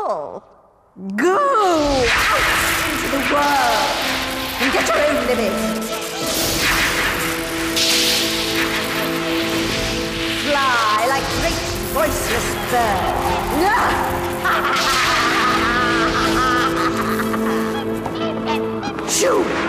full. Go out into the world and get your own living. Fly like great voiceless birds. Shoo!